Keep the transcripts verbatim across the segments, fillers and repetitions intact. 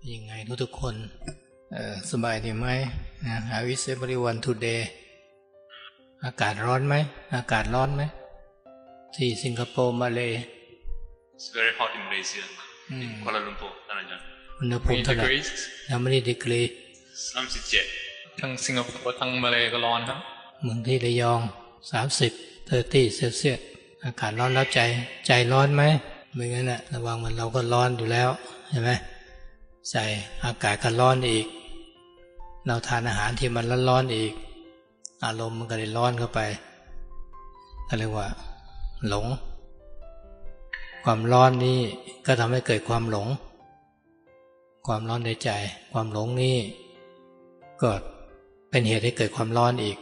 ยังไงทุกๆคนสบายดีไหมนะ How is everyone today อากาศร้อนไหมอากาศร้อนไหมที่สิงคโปร์มาเลย It's very hot in Malaysia in Kuala Lumpur ท่านอาจารย์อุณหภูมิเท่าไหร่ยังไม่ได้ดีกรีสามสิบเจ็ดทั้งสิงคโปร์ทั้งมาเลยก็ร้อนครับเมืองที่ระยองสามสิบ สามสิบเซลเซียสอากาศร้อนแล้วใจใจร้อนไหมไม่งั้นน่ะระวังมันเราก็ร้อนอยู่แล้วเห็นไหมใจอากาศก็ร้อนอีกเราทานอาหารที่มันร้อนๆอีกอารมณ์มันก็เลยร้อนเข้าไปก็เรียกว่าหลงความร้อนนี้ก็ทำให้เกิดความหลงความร้อนในใจความหลงนี้ก็เป็นเหตุให้เกิดความร้อนอีก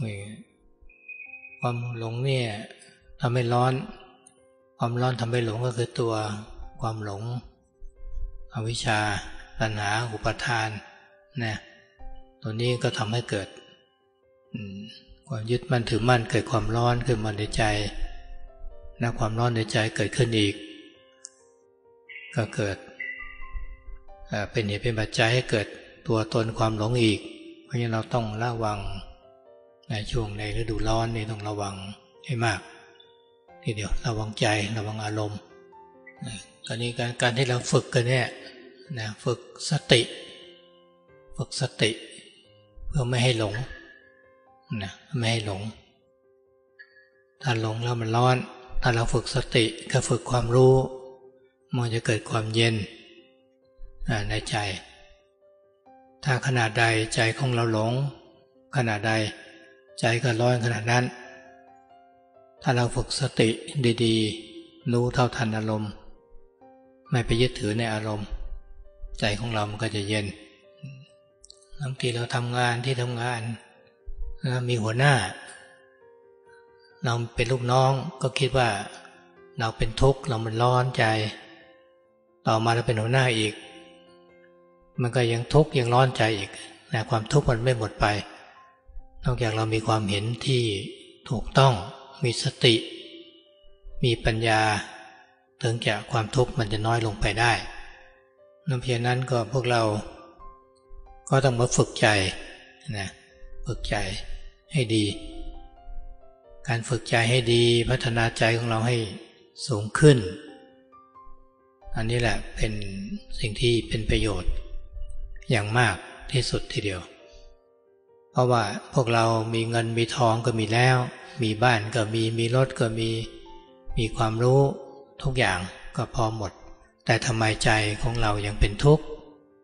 ความหลงเนี่ยทำให้ร้อนความร้อนทำให้หลงก็คือตัวความหลงอวิชชาตัณหาอุปาทานนะตัวนี้ก็ทำให้เกิดความยึดมั่นถือมั่นเกิดความร้อนขึ้นมาในใจนะความร้อนในใจเกิดขึ้นอีกก็เกิดเป็นเหตุเป็นปัจจัยให้เกิดตัวตนความหลงอีกเพราะฉะนั้นเราต้องระวังในช่วงในฤดูร้อนนี่ต้องระวังให้มากทีเดียวระวังใจระวังอารมณ์ตอนนี้การการที่เราฝึกกันเนี่ยนะฝึกสติฝึกสติเพื่อไม่ให้หลงนะไม่ให้หลงถ้าหลงแล้วมันร้อนถ้าเราฝึกสติก็ฝึกความรู้มันจะเกิดความเย็นในใจถ้าขณะใดใจของเราหลงขณะใดใจก็ร้อนขณะนั้นถ้าเราฝึกสติดีๆรู้เท่าทันอารมณ์ไม่ไปยึดถือในอารมณ์ใจของเรามันก็จะเย็นบางทีเราทำงานที่ทำงานมีหัวหน้าเราเป็นลูกน้องก็คิดว่าเราเป็นทุกข์เรามันร้อนใจต่อมาเราเป็นหัวหน้าอีกมันก็ยังทุกข์ยังร้อนใจอีกแต่ความทุกข์มันไม่หมดไปนอกจากเรามีความเห็นที่ถูกต้องมีสติมีปัญญาถึงจะความทุกข์มันจะน้อยลงไปได้นั่นเพียงนั้นก็พวกเราก็ต้องมาฝึกใจนะฝึกใจให้ดีการฝึกใจให้ดีพัฒนาใจของเราให้สูงขึ้นอันนี้แหละเป็นสิ่งที่เป็นประโยชน์อย่างมากที่สุดทีเดียวเพราะว่าพวกเรามีเงินมีทองก็มีแล้วมีบ้านก็มีมีรถก็มีมีความรู้ทุกอย่างก็พอหมดแต่ทำไมใจของเรายังเป็นทุกข์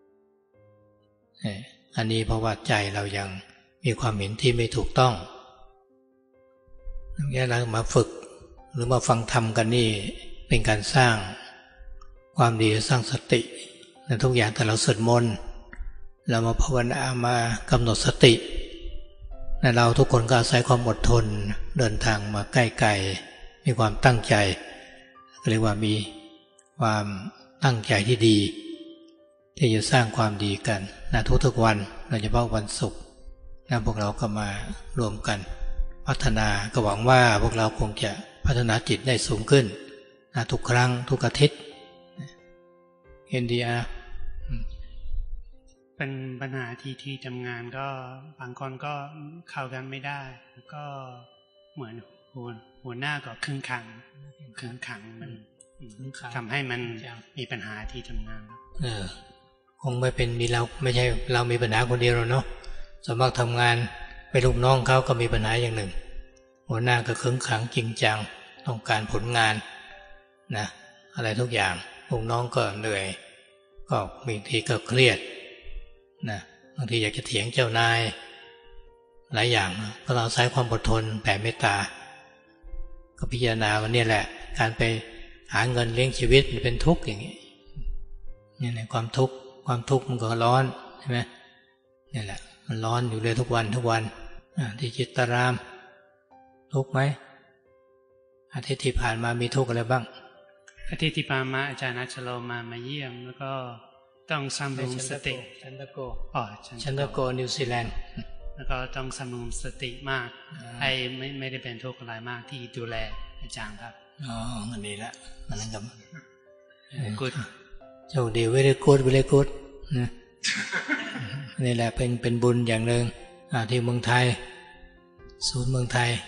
อันนี้เพราะว่าใจเรายังมีความเห็นที่ไม่ถูกต้องนี่เรามาฝึกหรือมาฟังธรรมกันนี่เป็นการสร้างความดีสร้างสติในทุกอย่างแต่เราสวดมนต์เรามาภาวนามากำหนดสติเราทุกคนก็อาศัยความอดทนเดินทางมาใกล้ๆมีความตั้งใจเรียกว่ามีความตั้งใจที่ดีที่จะสร้างความดีกันนะทุกๆวันโดยเฉพาะวันศุกร์นะพวกเราก็มารวมกันพัฒนาก็หวังว่าพวกเราคงจะพัฒนาจิตได้สูงขึ้นนะทุกครั้งทุกอาทิตย์เห็นดีอ่ะเป็นปัญหาที่ที่ทำงานก็บางคนก็เข้ากันไม่ได้แล้วก็เหมือนหัวหัวหน้าก็ขึงขังขึงขังมันทำให้มันมีปัญหาที่ทำงานเออคงไม่เป็นมีเราไม่ใช่เรามีปัญหาคนเดียวหรอกเนาะสมมติทำงานไปลูกน้องเขาก็มีปัญหาอย่างหนึ่งหัวหน้าก็ขึงขังจริงจังต้องการผลงานนะอะไรทุกอย่างลูกน้องก็เหนื่อยก็บางทีก็เครียดนะบางทีอยากจะเถียงเจ้านายหลายอย่างก็เราใช้ความอดทนแผ่เมตตาก็พิจารณาวันนี้แหละการไปหาเงินเลี้ยงชีวิตมันเป็นทุกข์อย่างนี้นี่ในความทุกข์ความทุกข์มันก็ร้อนใช่ไหมนี่แหละมันร้อนอยู่เลยทุกวันทุกวันที่จิตตารามทุกข์ไหมอาทิตย์ที่ผ่านมามีทุกข์อะไรบ้างอาทิตย์ที่ผ่านมาอาจารย์นัชโลมามาเยี่ยมแล้วก็ต้องสำรวมสติชันตโกอ๋อชันตโกนิวซีแลนด์แล้วก็ต้องสำรวมสติมากให้ไม่ไม่ได้เป็นทุกข์อะไรมากที่ดูแลอาจารย์ครับอ๋ออันนี้ละอันนั้นกับกูดโชคดี very good very good นะนี่แหละเป็นเป็นบุญอย่างหนึ่งที่เมืองไทยศูนย์เมืองไทย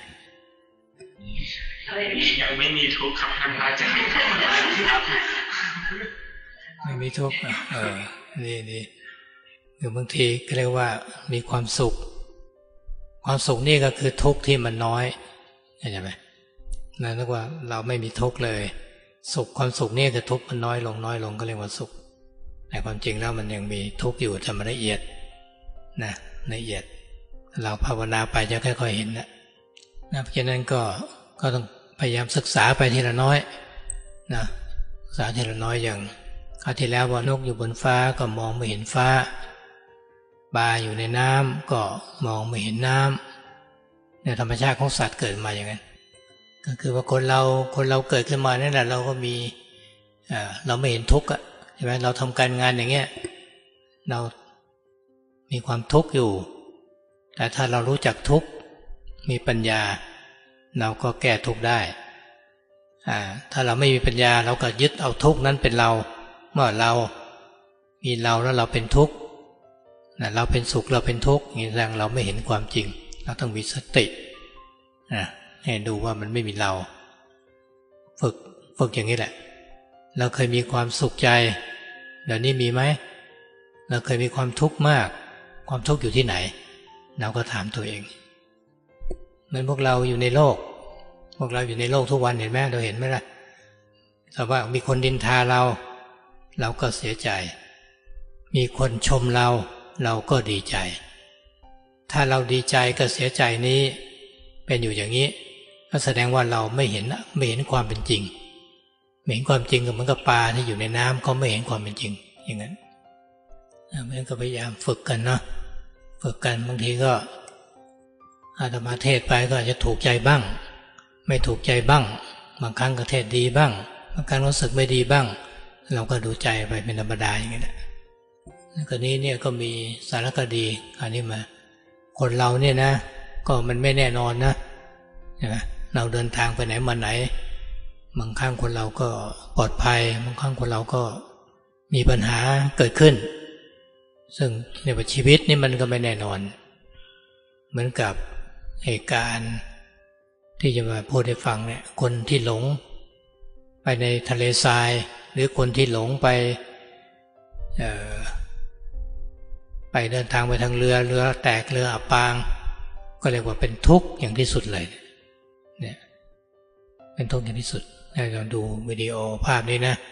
ยังไม่มีทุกข์ครับท่านอาจารย์ครับไม่มีทุกข์เออนี่นี่คือบางทีก็เรียกว่ามีความสุขความสุขนี่ก็คือทุกข์ที่มันน้อยเข้าใจไหมนั่นเรียกว่าเราไม่มีทุกข์เลยสุขความสุขนี่คือทุกข์มันน้อยลงน้อยลงก็เรียกว่าสุขแต่ความจริงแล้วมันยังมีทุกข์อยู่แต่มันละเอียดนะละเอียดเราภาวนาไปจะค่อยๆเห็นนะนะเพราะฉะนั้นก็ก็ต้องพยายามศึกษาไปทีละน้อยนะศึกษาทีละน้อยอย่างคราวที่แล้วว่านกอยู่บนฟ้าก็มองไม่เห็นฟ้าปลาอยู่ในน้ำก็มองไม่เห็นน้ำเนี่ยธรรมชาติของสัตว์เกิดมาอย่างนั้นก็คือว่าคนเราคนเราเกิดขึ้นมาเนี่ยแหละเราก็มีเอ่อเราไม่เห็นทุกข์อ่ะใช่ไหมเราทำการงานอย่างเงี้ยเรามีความทุกข์อยู่แต่ถ้าเรารู้จักทุกข์มีปัญญาเราก็แก้ทุกข์ได้อ่าถ้าเราไม่มีปัญญาเราก็ยึดเอาทุกข์นั้นเป็นเราเมื่อเรามีเราแล้วเราเป็นทุกข์นะเราเป็นสุขเราเป็นทุกข์อย่างนี้แสดงเราไม่เห็นความจริงเราต้องมีสตินะให้ดูว่ามันไม่มีเราฝึกฝึกอย่างนี้แหละเราเคยมีความสุขใจเดี๋ยวนี้มีไหมเราเคยมีความทุกข์มากความทุกข์อยู่ที่ไหนเราก็ถามตัวเองเหมือนพวกเราอยู่ในโลกพวกเราอยู่ในโลกทุกวันเห็นไหมเราเห็นไหมล่ะแต่ว่ามีคนดินทาเราเราก็เสียใจมีคนชมเราเราก็ดีใจถ้าเราดีใจกับเสียใจนี้เป็นอยู่อย่างนี้ก็แสดงว่าเราไม่เห็นไม่เห็นความเป็นจริงไม่เห็นความจริงก็เหมือนกับปลาที่อยู่ในน้ำเขาไม่เห็นความเป็นจริงอย่างนั้นเพราะฉะนั้นก็พยายามฝึกกันเนาะฝึกกันบางทีก็อาตมาเทศไปก็อาจจะถูกใจบ้างไม่ถูกใจบ้างบางครั้งก็เทศดีบ้างบางครั้งรู้สึกไม่ดีบ้างเราก็ดูใจไปเป็นธรรมดาอย่างนี้แหละกรณีเนี่ยก็มีสารคดีอันนี้มาคนเราเนี่ยนะก็มันไม่แน่นอนนะใช่ไหมเราเดินทางไปไหนมาไหนบางครั้งคนเราก็ปลอดภัยบางครั้งคนเราก็มีปัญหาเกิดขึ้นซึ่งในชีวิตนี่มันก็ไม่แน่นอนเหมือนกับเหตุการณ์ที่จะมาพูดให้ฟังเนี่ยคนที่หลงไปในทะเลทรายหรือคนที่หลงไปเอ่อไปเดินทางไปทางเรือเรือแตกเรืออับปางก็เรียกว่าเป็นทุกข์อย่างที่สุดเลยเนี่ยเป็นทุกข์อย่างที่สุดให้เราดูวิดีโอภาพนี้นะ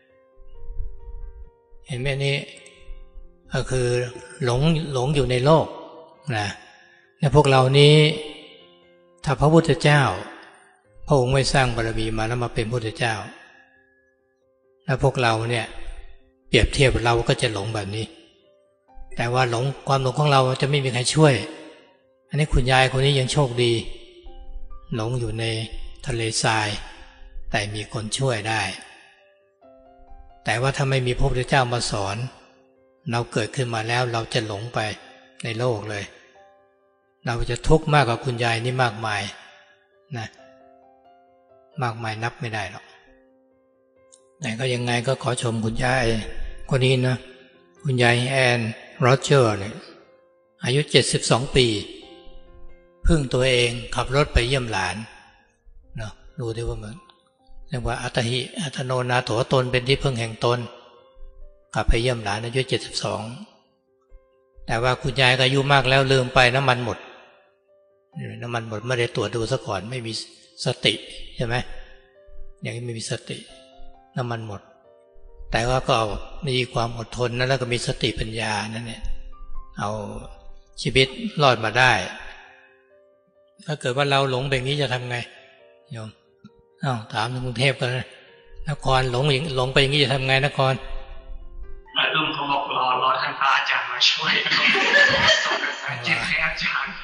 เห็นไหมนี่ก็คือหลงหลงอยู่ในโลกนะและพวกเรานี้ถ้าพระพุทธเจ้าพระองค์ไม่สร้างบารมีมาแล้วมาเป็นพระพุทธเจ้าแล้วพวกเราเนี่ยเปรียบเทียบเราก็จะหลงแบบนี้แต่ว่าหลงความหลงของเราจะไม่มีใครช่วยอันนี้คุณยายคนนี้ยังโชคดีหลงอยู่ในทะเลทรายแต่มีคนช่วยได้แต่ว่าถ้าไม่มีพระพุทธเจ้ามาสอนเราเกิดขึ้นมาแล้วเราจะหลงไปในโลกเลยเราจะทุกข์มากกว่าคุณยายนี่มากมายนะมากมายนับไม่ได้หรอกแต่ก็ยังไงก็ขอชมคุณยายคนนี้นะคุณยายแอนโรเจอร์เนี่ยอายุเจ็ดสิบสองปีพึ่งตัวเองขับรถไปเยี่ยมหลานเนาะดูดิว่ามันเรียกว่าอัตหิอัตโนนาโถตนเป็นที่พึ่งแห่งตนขับไปเยี่ยมหลานอายุเจ็ดสิบสองแต่ว่าคุณยายก็อายุมากแล้วลืมไปน้ำมันหมดน้ำมันหมดไม่ได้ตรวจดูซะก่อนไม่มีสติใช่ไหมอย่างนี้ไม่มีสติน้ำมันหมดแต่ว่าก็มีความอดทนนะแล้วก็มีสติปัญญานั่นเนี่ยเอาชีวิตรอดมาได้ถ้าเกิดว่าเราหลงแบบนี้จะทำไงโยมอ้าวถามกรุงเทพกันนะนครหลงหลงไปอย่างนี้จะทำไงนครลุงเขาบอกรอรอท่านพระอาจารย์มาช่วยส่งกระแสจิตให้อาจารย์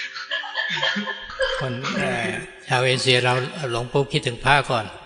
คนชาวเอเชียเราหลงปุ๊บคิดถึงพระก่อน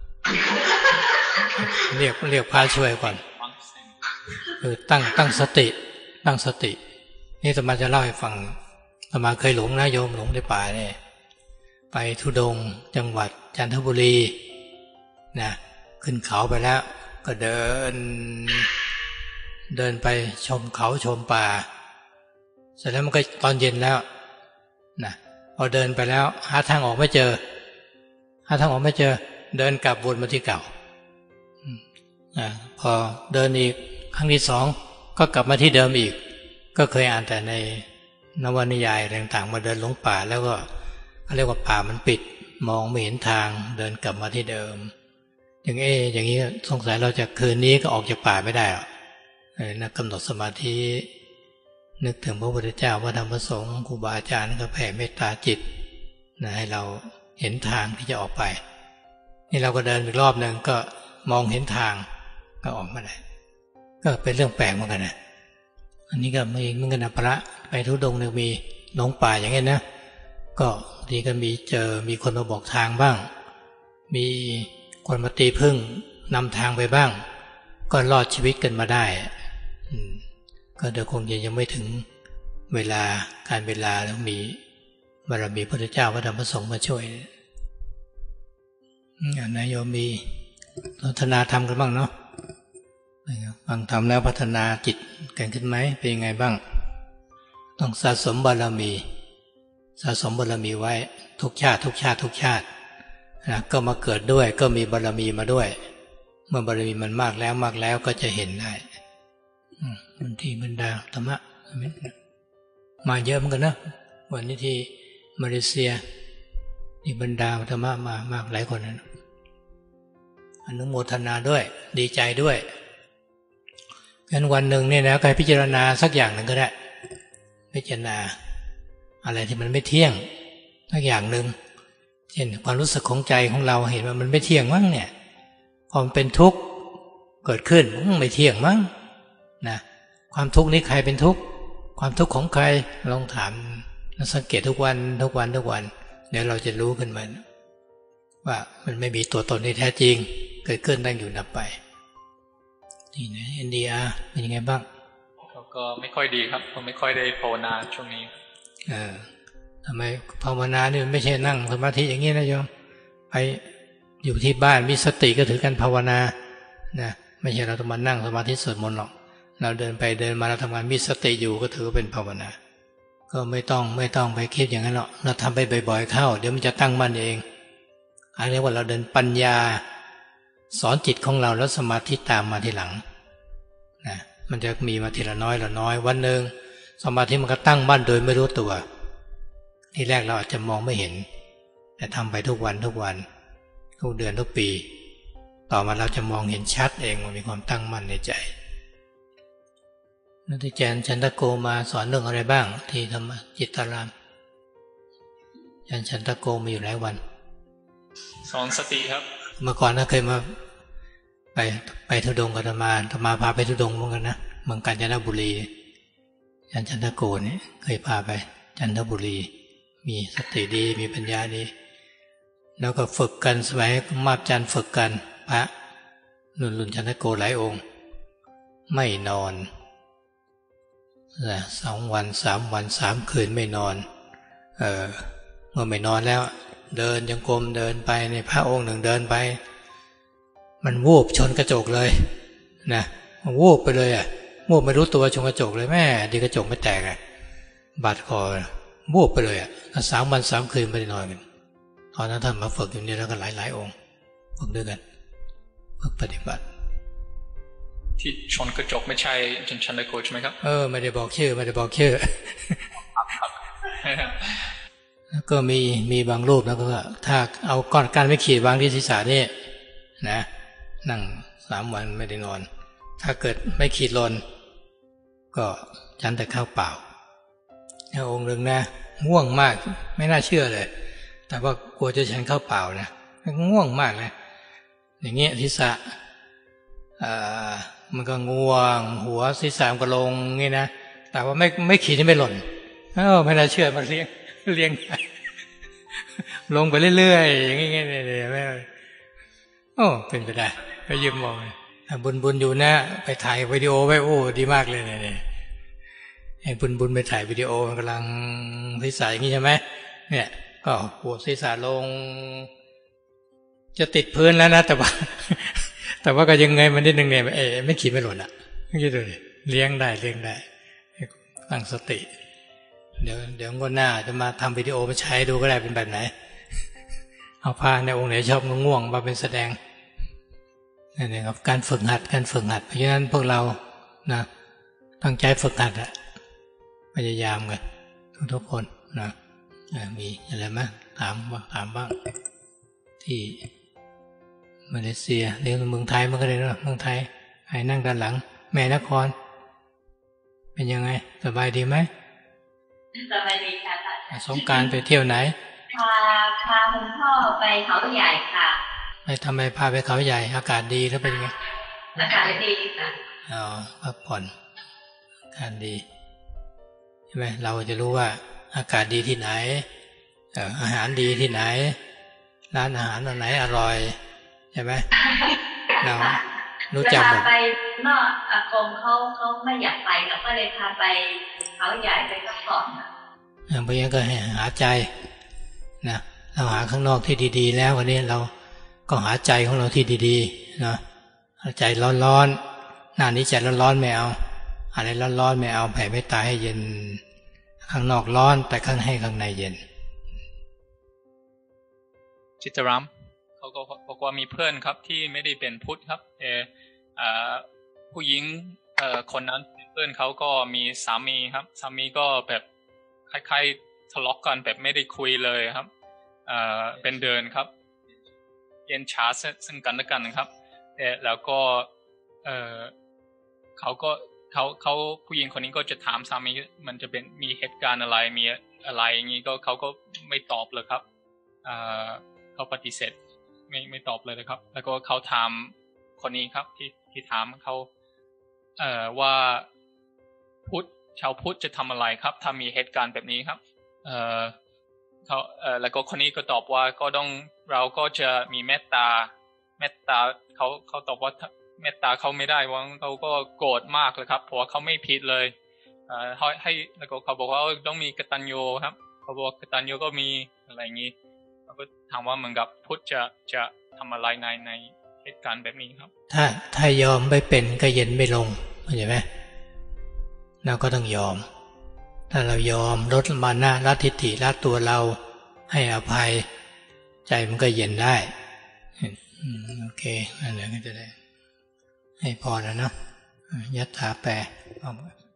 เรียกเรียกพระช่วยก่อนคือตั้งตั้งสติตั้งสตินี่อาตมาจะเล่าให้ฟังอาตมาเคยหลงนะโยมหลงในป่าเนี่ยไปธุดงค์จังหวัดจันทบุรีนะขึ้นเขาไปแล้วก็เดินเดินไปชมเขาชมป่าเสร็จแล้วมันก็ตอนเย็นแล้วนะพอเดินไปแล้วหาทางออกไม่เจอหาทางออกไม่เจอเดินกลับวนมาที่เก่าอ่าพอเดินอีกครั้งที่สองก็กลับมาที่เดิมอีกก็เคยอ่านแต่ในนวนิยายต่างๆมาเดินหลงป่าแล้วก็เขาเรียกว่าป่ามันปิดมองไม่เห็นทางเดินกลับมาที่เดิมอย่างเออย่างนี้สงสัยเราจะคืนนี้ก็ออกจากป่าไม่ได้หรอกนักกำหนดสมาธินึกถึงพระพุทธเจ้าพระธรรมพระสงฆ์ครูบาอาจารย์ก็แผ่เมตตาจิตนะให้เราเห็นทางที่จะออกไปนี่เราก็เดินอีกรอบหนึ่งก็มองเห็นทางก็ออกมาได้ก็เป็นเรื่องแปลกเหมือนกันนะอันนี้ก็ไม่เหมือนกันนะพระไปทุดงค์เนี่ยมีหลงป่าอย่างนี้นะก็ทีก็มีเจอมีคนมาบอกทางบ้างมีคนมาตีพึ่งนำทางไปบ้างก็รอดชีวิตกันมาได้ก็เดี๋ยวคงยังไม่ถึงเวลาการเวลาแล้วมีบารมีพระพุทธเจ้าพระธรรมพระสงฆ์มาช่วยนายโยมมีพัฒนาธรรมกันบ้างเนาะฟังธรรมแล้วพัฒนาจิตกันขึ้นไหมเป็นยังไงบ้างต้องสะสมบารมีสะสมบารมีไว้ทุกชาติทุกชาติทุกชาตินะก็มาเกิดด้วยก็มีบารมีมาด้วยเมื่อบารมีมันมากแล้วมากแล้วก็จะเห็นได้บางทีบรรดาธรรมะมาเยอะเหมือนกันนะวันนี้ที่มาเลเซียมีบรรดาธรรมะมามากหลายคนนะอนุโมทนาด้วยดีใจด้วยงั้นวันหนึ่งเนี่ยนะใครพิจารณาสักอย่างหนึ่งก็ได้พิจารณาอะไรที่มันไม่เที่ยงสักอย่างหนึ่งเช่นความรู้สึกของใจของเราเห็นว่ามันไม่เที่ยงมั้งเนี่ยพอมันเป็นทุกข์เกิดขึ้นไม่เที่ยงมั้งนะความทุกข์นี้ใครเป็นทุกข์ความทุกข์ของใครลองถามสังเกตทุกวันทุกวันทุกวันเดี๋ยวเราจะรู้ขึ้นมาว่ามันไม่มีตัวตนที่แท้จริงเกิดขึ้นตั้งอยู่ดับไปที่ไหนอินเดียเป็นยังไงบ้างก็ไม่ค่อยดีครับผมไม่ค่อยได้ภาวนาช่วงนี้เออทำไมภาวนาเนี่ยไม่ใช่นั่งสมาธิอย่างนี้นะโยมไปอยู่ที่บ้านมีสติก็ถือกันภาวนานะไม่ใช่เราต้องมานั่งสมาธิสวดมนต์หรอกเราเดินไปเดินมาเราทำงานมีสติอยู่ก็ถือเป็นภาวนาก็ไม่ต้องไม่ต้องไปคิดอย่างนั้นหรอกเราทำไปบ่อยๆเข้าเดี๋ยวมันจะตั้งมั่นเองอันนี้ว่าเราเดินปัญญาสอนจิตของเราแล้วสมาธิตามมาทีหลังนะมันจะมีมาทีละน้อยละน้อยวันหนึ่งสมาธิมันก็ตั้งมั่นโดยไม่รู้ตัวที่แรกเราอาจจะมองไม่เห็นแต่ทำไปทุกวันทุกวันทุกเดือนทุกปีต่อมาเราจะมองเห็นชัดเองมันมีความตั้งมั่นในใจนักเรียนชันตโกมาสอนเรื่องอะไรบ้างที่ธรรมจิตตารามอาจารย์ชันตโกมาอยู่หลายวันสอนสติครับเมื่อก่อนนะเคยมาไปไปทุดงกับธรรมาธรรมาพาไปทุดงเหมือนกันนะเมืองกาญจนบุรีอาจารย์ชันตโกเนี่ยเคยพาไปจันทบุรีมีสติดีมีปัญญาดีแล้วก็ฝึกกันสมัยมาบจันฝึกกันพระรุ่นรุ่นชันตโกหลายองค์ไม่นอนสองวันสามวันสามคืนไม่นอนเออเมื่อไม่นอนแล้วเดินจงกรมเดินไปในพระองค์หนึ่งเดินไปมันวูบชนกระจกเลยนะมันวูบไปเลยอ่ะวูบไม่รู้ตัวชนกระจกเลยแม่ดีกระจกไม่แตกอ่ะบาดคอวูบไปเลยอ่ะสามวันสามคืนไม่ได้นอนกันตอนนั้นท่านมาฝึกอยู่นี่แล้วก็หลายหลายองค์ฝึกด้วยกันฝึกปฏิบัติที่ชนกระจกไม่ใช่จันชันตโกใช่ไหมครับเออไม่ได้บอกชื่อไม่ได้บอกชื่อแล้วก็มีมีบางรูปแล้วก็ถ้าเอาก้อนการไม่ขีดวางที่ศีรษะนี่นะนั่งสามวันไม่ได้นอนถ้าเกิดไม่ขีดลนก็ฉันแต่ข้าวเปล่าแล้วองค์หนึ่งนะง่วงมากไม่น่าเชื่อเลยแต่ว่ากลัวจะฉันข้าวเปล่านะง่วงมากนะอย่างเงี้ยศีรษะอ่ามันก็ง่วงหัวศีรษะมันก็ลงงี้นะแต่ว่าไม่ไม่ขีดไม่หล่นเออไม่น่าเชื่อมันเลี้ยงเลี้ยงลงไปเรื่อยๆอย่างงี้ๆเนี่ยไม่โอ้เป็นไปได้ไปยืมมองบุญบุญอยู่นะไปถ่ายวิดีโอไว้โอ้ดีมากเลยเนี่ยให้บุญบุญไปถ่ายวิดีโอกำลังศีรษะอย่างนี้ใช่ไหมเนี่ยก็หัวศีรษะลงจะติดพื้นแล้วนะแต่ว่าแต่ว่าก็ยังไงมันนิดนึงเนี่ยเอไม่ขีดไม่หล่นอ่ะไม่คิดดูดิเลี้ยงได้เลี้ยงได้ตั้งสติเดี๋ยวเดี๋ยวงวดหน้าจะมาทำวิดีโอมาใช้ดูก็ได้เป็นแบบไหนเอาพาในองค์ไหนชอบง่วงมาเป็นแสดงนี่ครับการฝึกหัดการฝึกหัดเพราะฉะนั้นพวกเรานะตั้งใจฝึกหัดอะพยายามกันทุกๆคนนะมีอะไรไหมถามว่าถามบ้างที่มาเลเซียเรียนเมืองไทยมันก็เลยนะเมืองไทยใครนั่งด้านหลังแม่นครเป็นยังไงสบายดีไหมสบายดีค่ะสงกรานต์ไปเที่ยวไหนพาพาคุณพ่อไปเขาใหญ่ค่ะไปทำไมพาไปเขาใหญ่อากาศดีแล้วเป็นไงอากาศดีค่ะอ๋อพักผ่อนอากาศดีใช่ไหมเราจะรู้ว่าอากาศดีที่ไหนอาหารดีที่ไหนร้านอาหารอันไหนอร่อยใช่ไหมเรารู้จักหมดไปนอกอากงเขาเขาไม่อยากไปเราก็เลยพาไปเขาใหญ่ไปพักผ่อนอย่างพวกนี้ก็ให้หาใจนะเราหาข้างนอกที่ดีๆแล้ววันนี้เราก็หาใจของเราที่ดีๆนะใจร้อนๆหน้านี้ใจร้อนๆไม่เอาอะไรร้อนๆไม่เอาแผ่เมตตาให้เย็นข้างนอกร้อนแต่ข้างให้ข้างในเย็นจิตรามเขาก็บอกว่ามีเพื่อนครับที่ไม่ได้เป็นพุทธครับแต่ผู้หญิงคนนั้นเพื่อนเขาก็มีสามีครับสามีก็แบบคล้ายๆทะเลาะกันแบบไม่ได้คุยเลยครับเป็นเดินครับเย็นช้าซึ่งกันและกันครับแต่แล้วก็เขาก็เขาเขาผู้หญิงคนนี้ก็จะถามสามีมันจะเป็นมีเหตุการณ์อะไรมีอะไรอย่างนี้ก็เขาก็ไม่ตอบเลยครับเขาปฏิเสธไม่ไม่ตอบเลยนะครับแล้วก็เขาถามคนนี้ครับที่ที่ถามเขาเอ่อว่าพุทธชาวพุทธจะทำอะไรครับถ้ามีเหตุการณ์แบบนี้ครับเอ่อเขาเอ่อแล้วก็คนนี้ก็ตอบว่าก็ต้องเราก็จะมีเมตตาเมตตาเขาเขาตอบว่าเมตตาเขาไม่ได้ว่าเขาก็โกรธมากเลยครับเพราะว่าเขาไม่ผิดเลยเอ่อให้ให้แล้วก็เขาบอกว่าต้องมีกตัญญูครับเขาบอกกตัญญูก็มีอะไรอย่างนี้เราก็ถามว่าเหมือนกับพุทธจะจะทำอะไรในในเหตุการณ์แบบนี้ครับถ้าถ้ายอมไม่เป็นก็เย็นไม่ลงเข้าใจไหมเราก็ต้องยอมถ้าเรายอมลดมานะละทิฏฐิละตัวเราให้อภัยใจมันก็เย็นได้โอเคนั่นแหละก็จะได้ให้พอแล้วเนาะยัตถาแปล